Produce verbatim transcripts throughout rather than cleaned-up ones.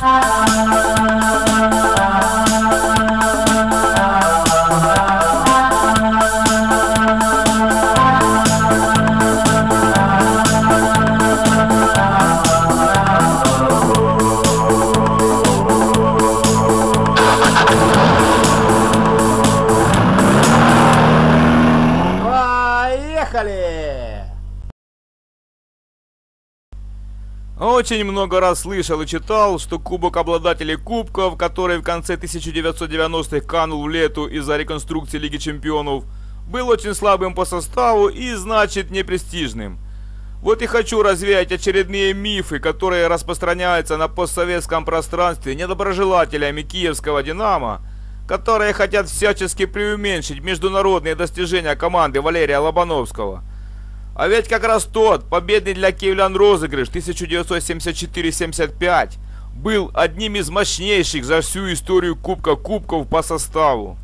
Очень много раз слышал и читал, что Кубок обладателей Кубков, который в конце тысяча девятьсот девяностых канул в лету из-за реконструкции Лиги Чемпионов, был очень слабым по составу и, значит, непрестижным. Вот и хочу развеять очередные мифы, которые распространяются на постсоветском пространстве недоброжелателями киевского «Динамо», которые хотят всячески преуменьшить международные достижения команды Валерия Лобановского. А ведь как раз тот победный для киевлян розыгрыш тысяча девятьсот семьдесят четыре семьдесят пять был одним из мощнейших за всю историю Кубка Кубков по составу.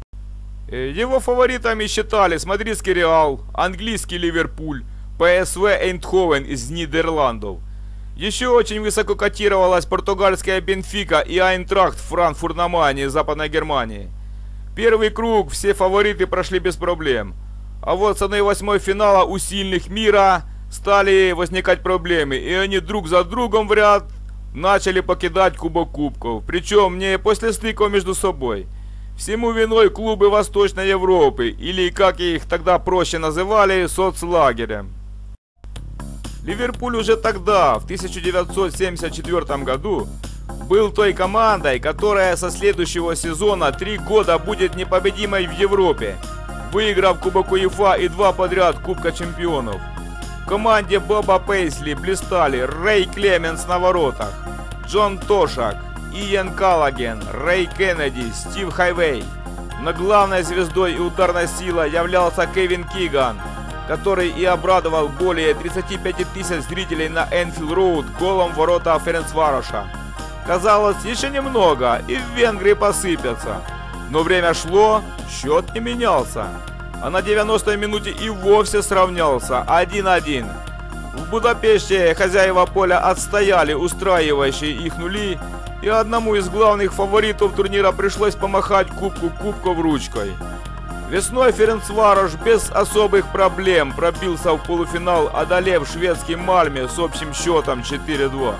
Его фаворитами считались мадридский Реал, английский Ливерпуль, ПСВ Эйндховен из Нидерландов. Еще очень высоко котировалась португальская Бенфика и Айнтрахт Франкфурт на Майне из Западной Германии. Первый круг все фавориты прошли без проблем. А вот с одной восьмой финала у сильных мира стали возникать проблемы, и они друг за другом в ряд начали покидать Кубок Кубков, причем не после стыков между собой. Всему виной клубы Восточной Европы, или как их тогда проще называли, соцлагерем. Ливерпуль уже тогда, в тысяча девятьсот семьдесят четвёртом году, был той командой, которая со следующего сезона три года будет непобедимой в Европе, выиграв Кубок УЕФА и два подряд Кубка Чемпионов. В команде Боба Пейсли блистали Рэй Клеменс на воротах, Джон Тошак, Иэн Каллаген, Рэй Кеннеди, Стив Хайвей. Но главной звездой и ударной силой являлся Кевин Киган, который и обрадовал более тридцати пяти тысяч зрителей на Энфилд Роуд голом в ворота Ференцвароша. Казалось, еще немного, и в Венгрии посыпятся. Но время шло, счет не менялся. А на девяностой минуте и вовсе сравнялся один-один. В Будапеште хозяева поля отстояли устраивающие их нули, и одному из главных фаворитов турнира пришлось помахать Кубку Кубков ручкой. Весной Ференцварош без особых проблем пробился в полуфинал, одолев шведский Мальме с общим счетом четыре-два.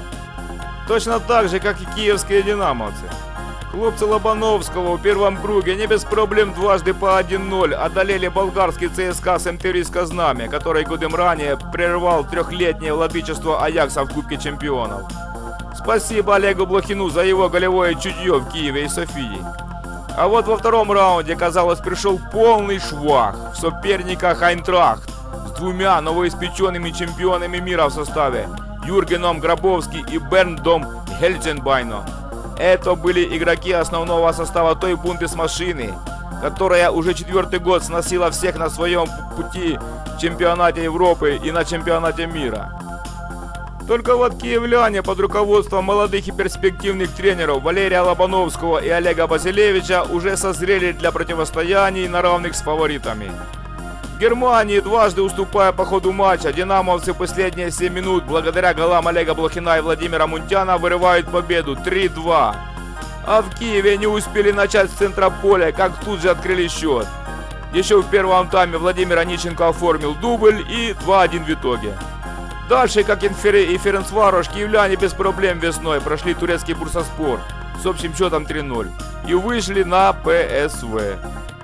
Точно так же, как и киевские динамовцы. Хлопцы Лобановского в первом круге не без проблем дважды по один-ноль одолели болгарский ЦСКА Семтерийское Знамя, который годом ранее прервал трехлетнее владычество Аякса в Кубке Чемпионов. Спасибо Олегу Блохину за его голевое чутье в Киеве и Софии. А вот во втором раунде, казалось, пришел полный швах. В соперниках Айнтрахт с двумя новоиспеченными чемпионами мира в составе Юргеном Грабовски и Берндом Хельценбайном. Это были игроки основного состава той бундесмашины, которая уже четвертый год сносила всех на своем пути в чемпионате Европы и на чемпионате мира. Только вот киевляне под руководством молодых и перспективных тренеров Валерия Лобановского и Олега Базилевича уже созрели для противостояний на равных с фаворитами. В Германии, дважды уступая по ходу матча, динамовцы в последние семь минут благодаря голам Олега Блохина и Владимира Мунтяна вырывают победу три-два. А в Киеве не успели начать с центра поля, как тут же открыли счет. Еще в первом тайме Владимир Онищенко оформил дубль и два-один в итоге. Дальше, как Инфери и Ференцварош, киевляне без проблем весной прошли турецкий Бурсаспор с общим счетом три-ноль и вышли на ПСВ.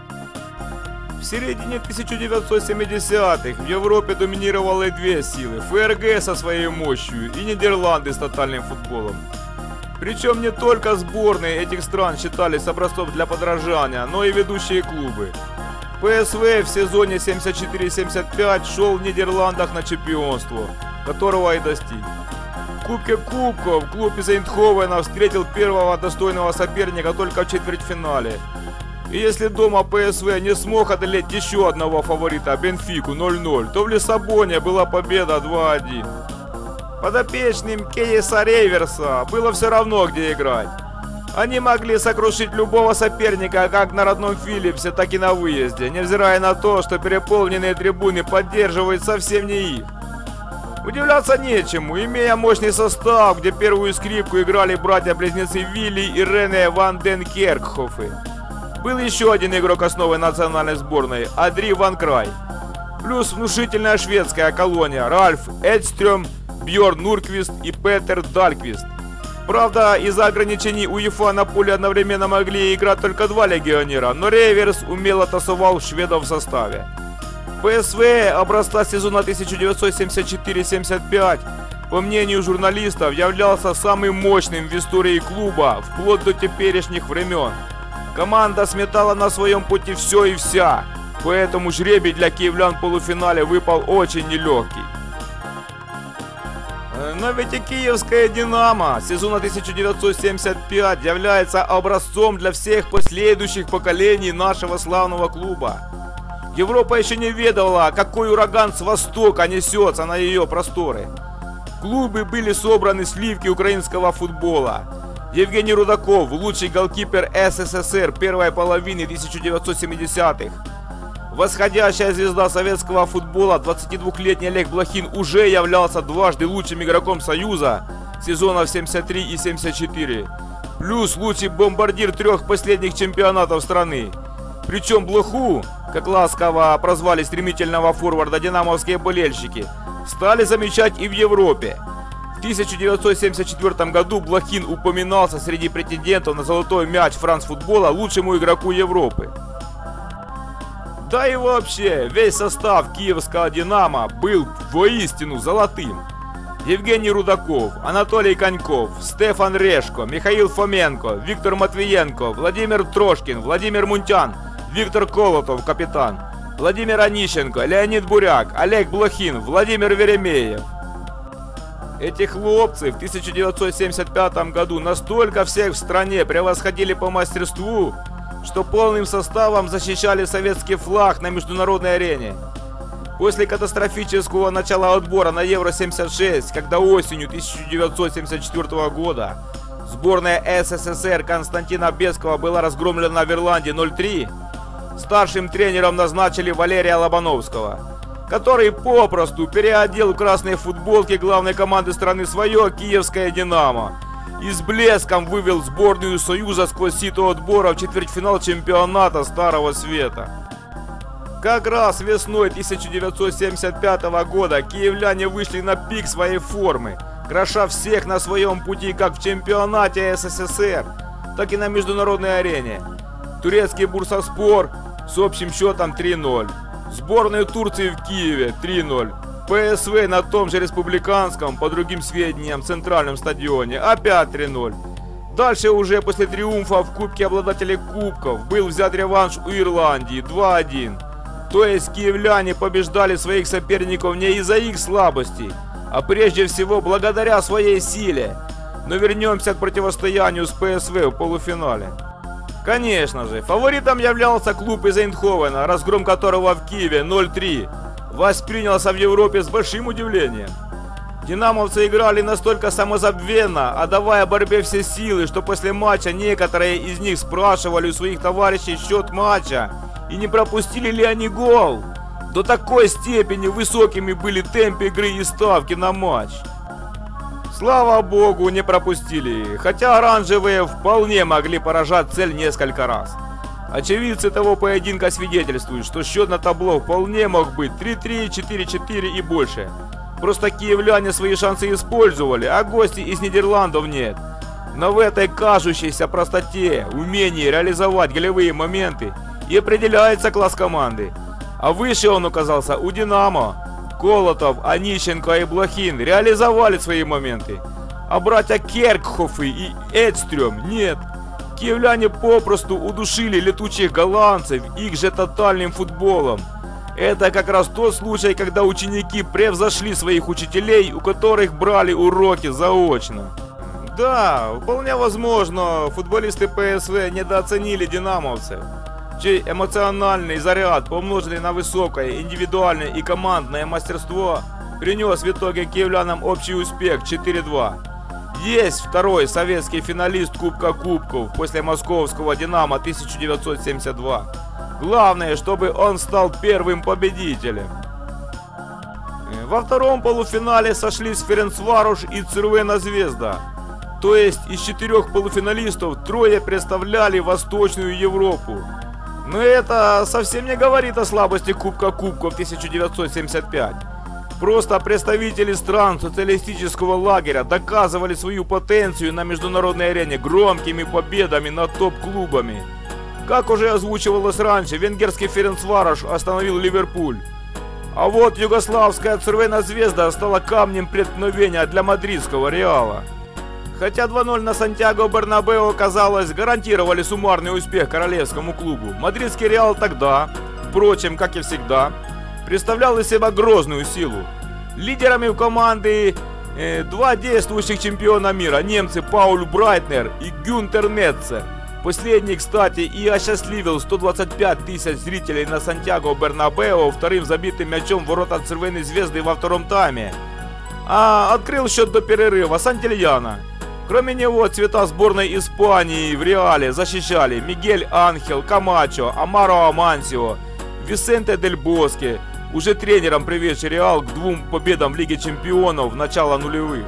В середине тысяча девятьсот семидесятых в Европе доминировало две силы – ФРГ со своей мощью и Нидерланды с тотальным футболом. Причем не только сборные этих стран считались образцом для подражания, но и ведущие клубы. ПСВ в сезоне семьдесят четыре семьдесят пять шел в Нидерландах на чемпионство, которого и достиг. В Кубке Кубков клуб из Эйндховена встретил первого достойного соперника только в четвертьфинале. И если дома ПСВ не смог одолеть еще одного фаворита Бенфику ноль-ноль, то в Лиссабоне была победа два-один. Подопечным Кейса Рейверса было все равно, где играть. Они могли сокрушить любого соперника как на родном Филлипсе, так и на выезде, невзирая на то, что переполненные трибуны поддерживают совсем не их. Удивляться нечему, имея мощный состав, где первую скрипку играли братья-близнецы Вилли и Рене ван ден Керкхофе. Был еще один игрок основы национальной сборной – Адри ван Край. Плюс внушительная шведская колония – Ральф Эдстрём, Бьорн Нурквист и Петер Дальквист. Правда, из-за ограничений УЕФА на поле одновременно могли играть только два легионера, но Рейверс умело тасовал шведов в составе. ПСВ образца сезона тысяча девятьсот семьдесят четыре — семьдесят пять, по мнению журналистов, являлся самым мощным в истории клуба вплоть до теперешних времен. Команда сметала на своем пути все и вся, поэтому жребий для киевлян в полуфинале выпал очень нелегкий. Но ведь и киевская «Динамо» сезона тысяча девятьсот семьдесят пять является образцом для всех последующих поколений нашего славного клуба. Европа еще не ведала, какой ураган с востока несется на ее просторы. В клубе были собраны сливки украинского футбола. Евгений Рудаков, лучший голкипер СССР первой половины тысяча девятьсот семидесятых. Восходящая звезда советского футбола, двадцатидвухлетний Олег Блохин, уже являлся дважды лучшим игроком Союза сезонов семьдесят три и семьдесят четыре. Плюс лучший бомбардир трех последних чемпионатов страны. Причем Блоху, как ласково прозвали стремительного форварда динамовские болельщики, стали замечать и в Европе. В тысяча девятьсот семьдесят четвёртом году Блохин упоминался среди претендентов на золотой мяч францфутбола лучшему игроку Европы. Да и вообще, весь состав киевского «Динамо» был воистину золотым. Евгений Рудаков, Анатолий Коньков, Стефан Решко, Михаил Фоменко, Виктор Матвиенко, Владимир Трошкин, Владимир Мунтян, Виктор Колотов, капитан, Владимир Онищенко, Леонид Буряк, Олег Блохин, Владимир Веремеев. Эти хлопцы в тысяча девятьсот семьдесят пятом году настолько всех в стране превосходили по мастерству, что полным составом защищали советский флаг на международной арене. После катастрофического начала отбора на Евро семьдесят шесть, когда осенью тысяча девятьсот семьдесят четвёртого года сборная СССР Константина Бескова была разгромлена в Ирландии ноль три, старшим тренером назначили Валерия Лобановского, который попросту переодел в красные футболки главной команды страны свое киевское «Динамо» и с блеском вывел сборную Союза сквозь сито отбора в четвертьфинал чемпионата Старого Света. Как раз весной тысяча девятьсот семьдесят пятого года киевляне вышли на пик своей формы, кроша всех на своем пути как в чемпионате СССР, так и на международной арене. Турецкий Бурсаспор с общим счетом три ноль. Сборная Турции в Киеве три ноль. ПСВ на том же республиканском, по другим сведениям, центральном стадионе опять три ноль. Дальше уже после триумфа в Кубке обладателей Кубков был взят реванш у Ирландии два один. То есть киевляне побеждали своих соперников не из-за их слабостей, а прежде всего благодаря своей силе. Но вернемся к противостоянию с ПСВ в полуфинале. Конечно же, фаворитом являлся клуб из Эйндховена, разгром которого в Киеве ноль три воспринялся в Европе с большим удивлением. Динамовцы играли настолько самозабвенно, отдавая борьбе все силы, что после матча некоторые из них спрашивали у своих товарищей счет матча и не пропустили ли они гол. До такой степени высокими были темпы игры и ставки на матч. Слава богу, не пропустили, хотя оранжевые вполне могли поражать цель несколько раз. Очевидцы того поединка свидетельствуют, что счет на табло вполне мог быть три три, четыре четыре и больше. Просто киевляне свои шансы использовали, а гости из Нидерландов нет. Но в этой кажущейся простоте, умении реализовать голевые моменты и определяется класс команды. А выше он оказался у «Динамо». Колотов, Онищенко и Блохин реализовали свои моменты, а братья Керкхофы и Эдстрём нет. Киевляне попросту удушили летучих голландцев их же тотальным футболом. Это как раз тот случай, когда ученики превзошли своих учителей, у которых брали уроки заочно. Да, вполне возможно, футболисты ПСВ недооценили динамовцев, чей эмоциональный заряд, помноженный на высокое индивидуальное и командное мастерство, принес в итоге киевлянам общий успех четыре два. Есть второй советский финалист Кубка Кубков после московского «Динамо» тысяча девятьсот семьдесят два. Главное, чтобы он стал первым победителем. Во втором полуфинале сошлись Ференцварош и Цервена Звезда. То есть из четырех полуфиналистов трое представляли Восточную Европу. Но это совсем не говорит о слабости Кубка Кубков тысяча девятьсот семьдесят пять. Просто представители стран социалистического лагеря доказывали свою потенцию на международной арене громкими победами над топ-клубами. Как уже озвучивалось раньше, венгерский Ференцварош остановил Ливерпуль. А вот югославская Цервена Звезда стала камнем преткновения для мадридского Реала. Хотя два ноль на Сантьяго Бернабеу, казалось, гарантировали суммарный успех королевскому клубу, мадридский Реал тогда, впрочем, как и всегда, представлял из себя грозную силу. Лидерами в команды э, два действующих чемпиона мира, немцы Пауль Брайтнер и Гюнтер Нетцер. Последний, кстати, и осчастливил сто двадцать пять тысяч зрителей на Сантьяго Бернабеу вторым забитым мячом в ворота Цервены Звезды во втором тайме. А открыл счет до перерыва Сантильяно. Кроме него, цвета сборной Испании в Реале защищали Мигель Анхел, Камачо, Амаро Амансио, Висенте Дель Боске, уже тренером приведший Реал к двум победам в Лиге Чемпионов в начало нулевых.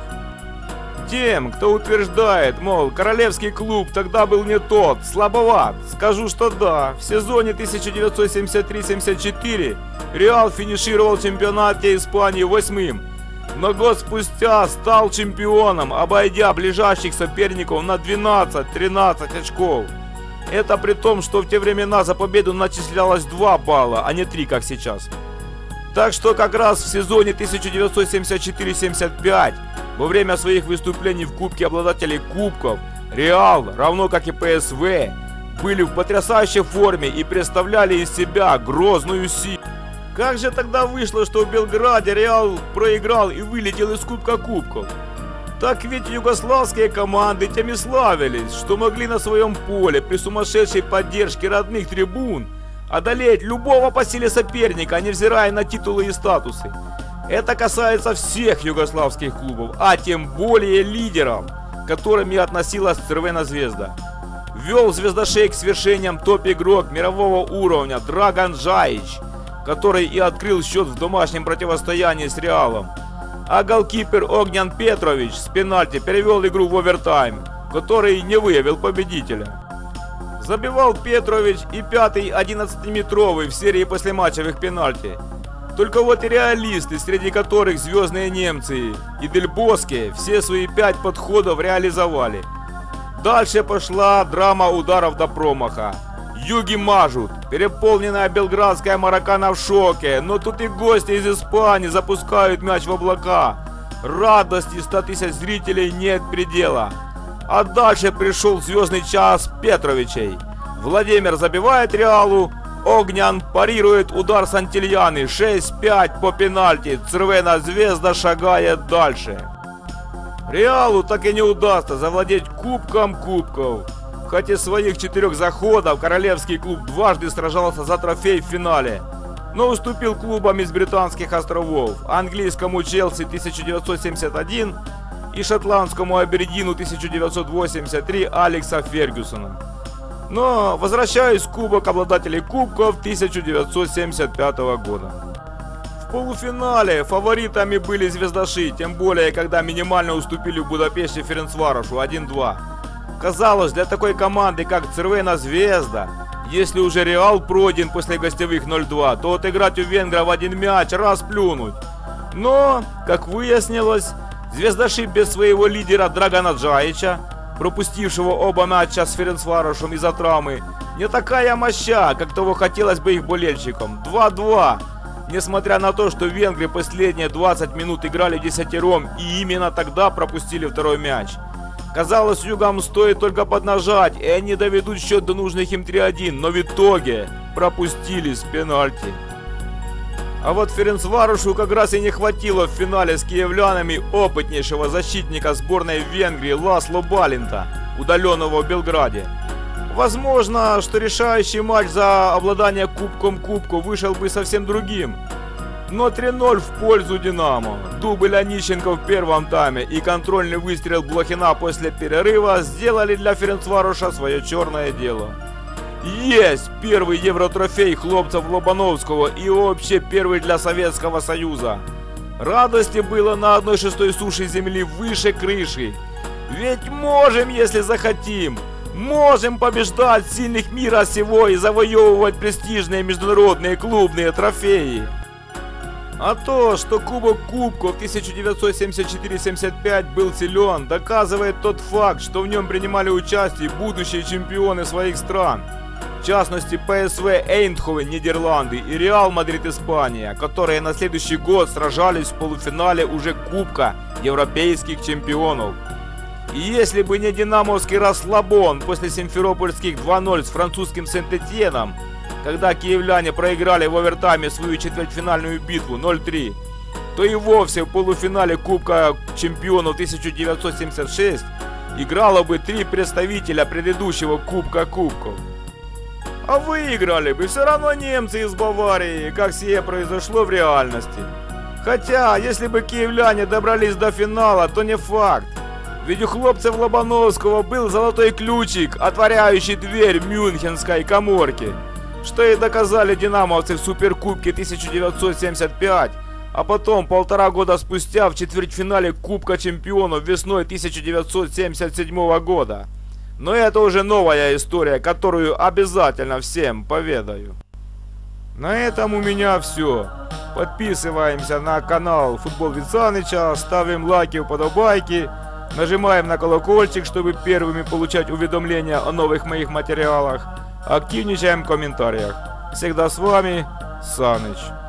Тем, кто утверждает, мол, королевский клуб тогда был не тот, слабоват, скажу, что да, в сезоне тысяча девятьсот семьдесят три семьдесят четыре Реал финишировал в чемпионате Испании восьмым. Но год спустя стал чемпионом, обойдя ближайших соперников на двенадцать-тринадцать очков. Это при том, что в те времена за победу начислялось два балла, а не три, как сейчас. Так что как раз в сезоне тысяча девятьсот семьдесят четыре семьдесят пять, во время своих выступлений в Кубке обладателей Кубков, Реал, равно как и ПСВ, были в потрясающей форме и представляли из себя грозную силу. Как же тогда вышло, что в Белграде Реал проиграл и вылетел из Кубка Кубков? Так ведь югославские команды тем и славились, что могли на своем поле при сумасшедшей поддержке родных трибун одолеть любого по силе соперника, невзирая на титулы и статусы. Это касается всех югославских клубов, а тем более лидеров, к которым и относилась Цервена Звезда. Вел звездошей к свершениям топ-игрок мирового уровня Драган Джаич, который и открыл счет в домашнем противостоянии с Реалом. А голкипер Огнян Петрович с пенальти перевел игру в овертайм, который не выявил победителя. Забивал Петрович и пятый одиннадцатиметровый в серии послематчевых пенальти. Только вот и реалисты, среди которых звездные немцы и Дель Боске, все свои пять подходов реализовали. Дальше пошла драма ударов до промаха. Юги мажут, переполненная белградская Маракана в шоке, но тут и гости из Испании запускают мяч в облака. Радости ста тысяч зрителей нет предела. А дальше пришел звездный час Петровичей. Владимир забивает Реалу, Огнян парирует удар Сантильяны, шесть пять по пенальти, Цервена Звезда шагает дальше. Реалу так и не удастся завладеть Кубком Кубков. Хоть из своих четырех заходов королевский клуб дважды сражался за трофей в финале, но уступил клубам из Британских островов, английскому Челси тысяча девятьсот семьдесят один и шотландскому Абердину тысяча девятьсот восемьдесят три Алекса Фергюсона. Но возвращаюсь в Кубок обладателей Кубков тысяча девятьсот семьдесят пятого года. В полуфинале фаворитами были звездаши, тем более когда минимально уступили в Будапеште Ференцварошу один-два. Казалось, для такой команды, как Цервена Звезда, если уже Реал пройден после гостевых ноль-два, то отыграть у венгров один мяч, раз плюнуть. Но, как выяснилось, звездаши без своего лидера Драгана Джаича, пропустившего оба матча с Ференцварошем из-за травмы, не такая моща, как того хотелось бы их болельщикам. два-два. Несмотря на то, что венгры последние двадцать минут играли десятером и именно тогда пропустили второй мяч. Казалось, югам стоит только поднажать, и они доведут счет до нужных им три-один, но в итоге пропустили с пенальти. А вот Ференцварошу как раз и не хватило в финале с киевлянами опытнейшего защитника сборной Венгрии Ласло Балинта, удаленного в Белграде. Возможно, что решающий матч за обладание Кубком Кубку вышел бы совсем другим. Но три-ноль в пользу Динамо. Дубль Онищенко в первом тайме и контрольный выстрел Блохина после перерыва сделали для Ференцвароша свое черное дело. Есть первый евротрофей хлопцев Лобановского и вообще первый для Советского Союза. Радости было на одной шестой суши земли выше крыши. Ведь можем, если захотим, можем побеждать сильных мира сего и завоевывать престижные международные клубные трофеи. А то, что Кубок Кубков тысяча девятьсот семьдесят четыре семьдесят пять был силен, доказывает тот факт, что в нем принимали участие будущие чемпионы своих стран. В частности, ПСВ Эйндховен, Нидерланды и Реал Мадрид, Испания, которые на следующий год сражались в полуфинале уже Кубка Европейских чемпионов. И если бы не динамовский расслабон после симферопольских два ноль с французским Сент-Этьеном, когда киевляне проиграли в овертайме свою четвертьфинальную битву ноль три, то и вовсе в полуфинале Кубка чемпионов тысяча девятьсот семьдесят шесть играло бы три представителя предыдущего Кубка Кубков. А выиграли бы все равно немцы из Баварии, как сие произошло в реальности. Хотя, если бы киевляне добрались до финала, то не факт. Ведь у хлопцев Лобановского был золотой ключик, отворяющий дверь мюнхенской каморки, что и доказали динамовцы в Суперкубке тысяча девятьсот семьдесят пять, а потом полтора года спустя в четвертьфинале Кубка чемпионов весной тысяча девятьсот семьдесят седьмого года. Но это уже новая история, которую обязательно всем поведаю. На этом у меня все. Подписываемся на канал Футбол Вицаныча, ставим лайки, уподобайки, нажимаем на колокольчик, чтобы первыми получать уведомления о новых моих материалах. Активничаем в комментариях. Всегда с вами Саныч.